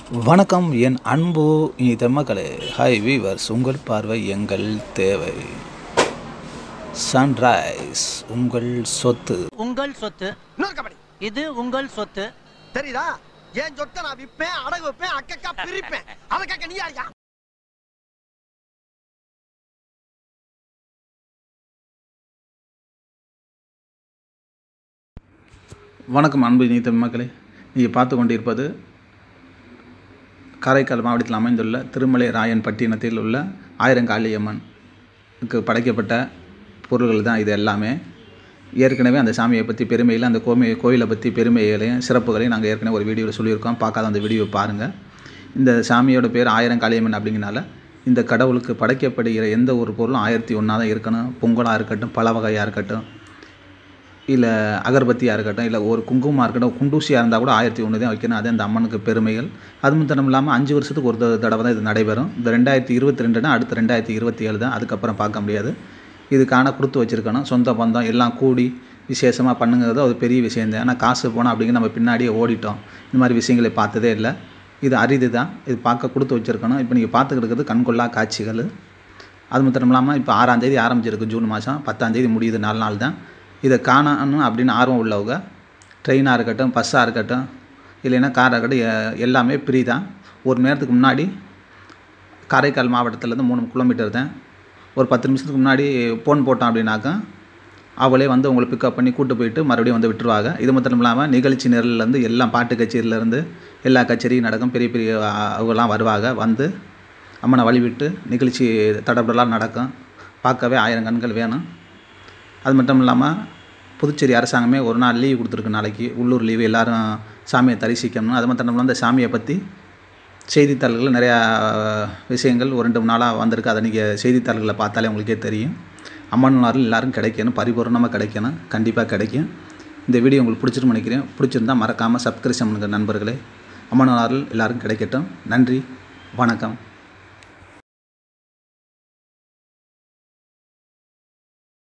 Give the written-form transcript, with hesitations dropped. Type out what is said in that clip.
வணக்கம் என் அன்பு இனிய மக்களே. ஹாய் வீவர்ஸ், உங்கள் பார்வை எங்கள் தேவை. சன்ரைஸ் உங்கள் சொத்து. உங்கள் சொத்து இது உங்கள் சொத்து. தெரியுதா? என் சொத்தை நான் விற்பேன், அடகு வைப்பேன், அக்கா பிரிப்பேன். அதுக்காக நீ யாரியா? வணக்கம் அன்பு இனிய மக்களே. நீங்கள் பார்த்து கொண்டிருப்பது காரைக்கால் மாவட்டத்தில் அமைந்துள்ள திருமலை ராயன் பட்டினத்தில் உள்ள ஆயிரங்காளியம்மனுக்கு படைக்கப்பட்ட பொருள்கள் தான் இது எல்லாமே. ஏற்கனவே அந்த சாமியை பற்றி பெருமையில், அந்த கோவிலை பற்றி பெருமைகளையும் சிறப்புகளையும் நாங்கள் ஏற்கனவே ஒரு வீடியோவில் சொல்லியிருக்கோம். பார்க்காத அந்த வீடியோவை பாருங்கள். இந்த சாமியோட பேர் ஆயிரங்காளியம்மன் அப்படிங்கிறனால இந்த கடவுளுக்கு படைக்கப்படுகிற எந்த ஒரு பொருளும் 1001 தான் இருக்கணும். பொங்கலாக இருக்கட்டும், பல வகையாக இருக்கட்டும், இல்லை அகர்பத்தியாக இருக்கட்டும், இல்லை ஒரு குங்குமமாக இருக்கட்டும், குண்டூசியாக இருந்தால் கூட 1001 தான் வைக்கணும். அது அந்த அம்மனுக்கு பெருமைகள். அது மட்டும் இல்லாமல் 5 வருஷத்துக்கு ஒரு தடவை தான் இது நடைபெறும். இந்த 2022 அடுத்து 2027 தான். அதுக்கப்புறம் பார்க்க முடியாது. இதுக்கான கொடுத்து வச்சுருக்கணும். சொந்த பந்தம் எல்லாம் கூடி விசேஷமாக பண்ணுங்கிறது அது பெரிய விஷயந்தான். ஆனால் காசு போனால் அப்படிங்கிற நம்ம பின்னாடியே ஓடிட்டோம். இந்த மாதிரி விஷயங்களை பார்த்ததே இல்லை. இது அரிது தான். இது பார்க்க கொடுத்து வச்சுருக்கணும். இப்போ நீங்கள் பார்த்துக்கிட்டு இருக்கிறது கண்கொள்ளா காட்சிகள். அது மட்டும் இல்லாமல் இப்போ 6ஆம் தேதி ஆரம்பிச்சிருக்கு, ஜூன் மாதம். 10ஆம் தேதி முடியுது. 4 நாள் தான். இதை காணணும் அப்படின்னு ஆர்வம் உள்ளவங்க ட்ரெயினாக இருக்கட்டும், பஸ்ஸாக இருக்கட்டும், இல்லைன்னா காராக இருக்கட்டும், எல்லாமே ஃப்ரீ தான். ஒரு மணி நேரத்துக்கு முன்னாடி காரைக்கால் மாவட்டத்துலேருந்து 3 கிலோமீட்டர் தான். ஒரு 10 நிமிஷத்துக்கு முன்னாடி ஃபோன் போட்டோம் அப்படின்னாக்கா அவளே வந்து உங்களை பிக்கப் பண்ணி கூப்பிட்டு போயிட்டு மறுபடியும் வந்து விட்டுருவாங்க. இது மட்டும் இல்லாமல் நிகழ்ச்சி நிரல்லேருந்து எல்லாம் பாட்டு கச்சேரியிலேருந்து எல்லா கச்சேரியும் நடக்கும். பெரிய பெரிய அவங்களாம் வருவாங்க. வந்து அம்மனை வழிவிட்டு நிகழ்ச்சி தடபடலாம் நடக்கும். பார்க்கவே 1000 கண்கள் வேணும். அது மட்டும் இல்லாமல் புதுச்சேரி அரசாங்கமே ஒரு நாள் லீவு கொடுத்துருக்கு. நாளைக்கு உள்ளூர் லீவு, எல்லோரும் சாமியை தரிசிக்கணும். அது மட்டும் இல்லாமல் அந்த சாமியை பற்றி செய்தித்தாள்கள் நிறையா விஷயங்கள் ஒரு 2 நாளாக வந்திருக்கு. அதை நீங்கள் செய்தித்தாள்களை பார்த்தாலே உங்களுக்கே தெரியும். அம்மன் அருள் எல்லோரும் கிடைக்கணும், பரிபூர்ணமாக கிடைக்கணும். கண்டிப்பாக கிடைக்கும். இந்த வீடியோ உங்களுக்கு பிடிச்சிருன்னு நினைக்கிறேன். பிடிச்சிருந்தால் மறக்காமல் சப்ஸ்கிரைப் பண்ணுங்கள் நண்பர்களே. அம்மன் அருள் எல்லோரும் கிடைக்கட்டும். நன்றி, வணக்கம்.